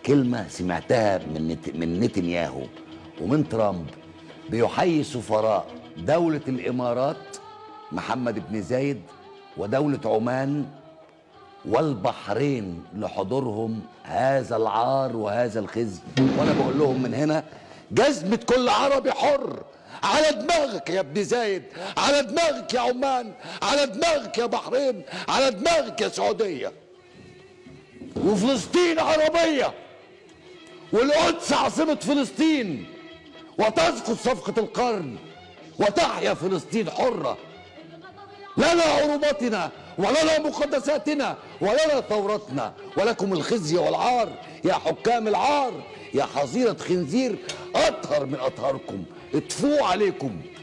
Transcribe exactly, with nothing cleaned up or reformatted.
كلمة سمعتها من نت... من نتنياهو ومن ترامب بيحيي سفراء دولة الإمارات محمد بن زايد ودولة عمان والبحرين لحضورهم هذا العار وهذا الخزي. وأنا بقول لهم من هنا جزمة كل عربي حر على دماغك يا ابن زايد، على دماغك يا عمان، على دماغك يا بحرين، على دماغك يا سعودية. وفلسطين عربية والقدس عاصمة فلسطين، وتسقط صفقة القرن وتحيا فلسطين حرة. لنا عروبتنا ولنا مقدساتنا ولنا ثورتنا، ولكم الخزي والعار يا حكام العار، يا حظيرة خنزير أطهر من أطهاركم، اطفوا عليكم.